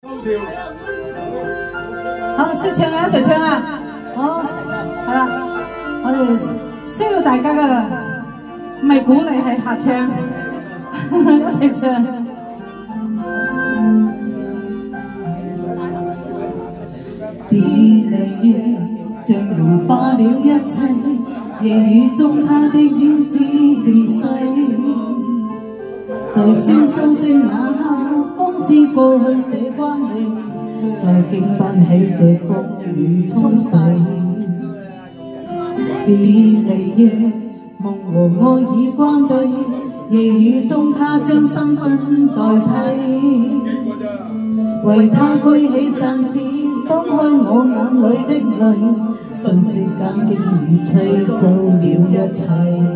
好，識唱啊，一齊唱啊！好，係啦，我哋需要大家嘅唔係鼓勵，係合唱，一齊唱。別離夜，像融化了一切，夜雨中他的影子靜細，在消失的那刻，方知過去這關係。 再經不起這風雨沖洗，別離夜，夢和愛已關閉，夜雨中他將身份代替，為他舉起傘子，擋開我眼裏的淚，瞬時間竟已吹走了一切，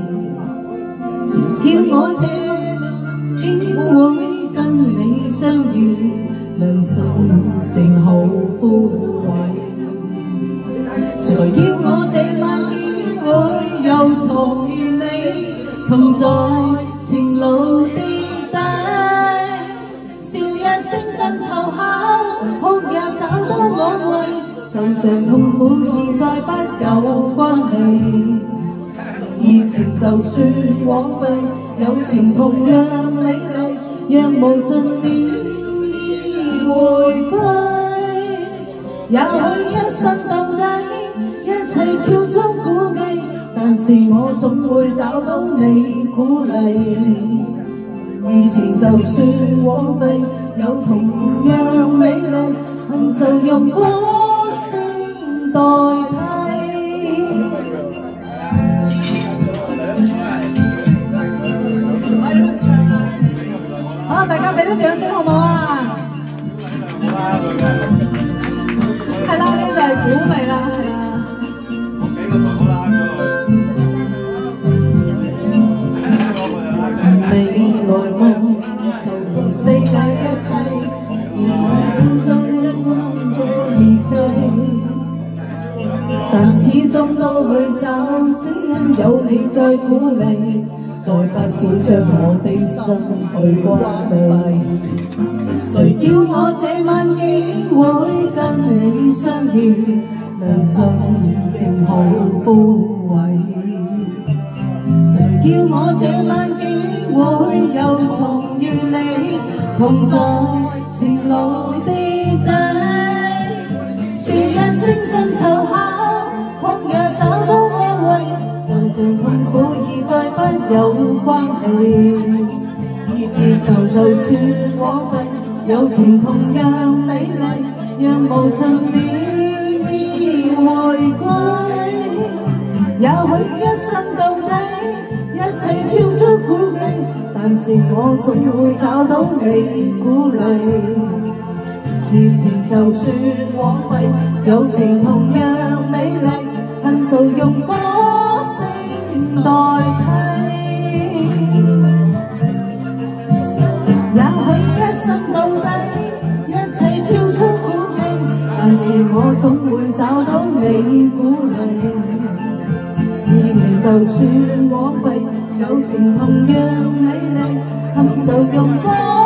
誰叫我這竟會跟你相遇？ 良心正好枯萎，誰叫我這晚竟會又重遇你，同在前路跌低，笑一聲真湊巧，哭也找到安慰，就像痛苦已再不有關係，愛情就算枉費，友情同樣美麗，讓無盡戀。 回歸，也許一生到底，一切超出估計，但是我總會找到你鼓勵。以前就算枉費，有同樣美麗，恨愁用歌聲代替。好，大家俾啲掌聲好唔好啊？ 係啦，呢就係鼓勵啦，係啦。未來夢就如世界一切，而心中已計，但始終都去找，只因有你在鼓勵，再不會將我的心去關閉。 誰叫我這晚竟會跟你相遇？良心正好枯萎。誰叫我這晚竟會又重遇你？同在前路跌低，笑一聲真湊巧，哭也找到安慰，就像痛苦已再不有關係，就算枉費。 友情同樣美麗，讓無盡戀意回歸。也許一生到底，一切超出估計，但是我總會找到你鼓勵。愛情就算枉費，友情同樣美麗，恨愁用歌聲代替。 但是我總會找到你鼓勵，愛情就算枉費，友情同樣美麗，恨愁用歌。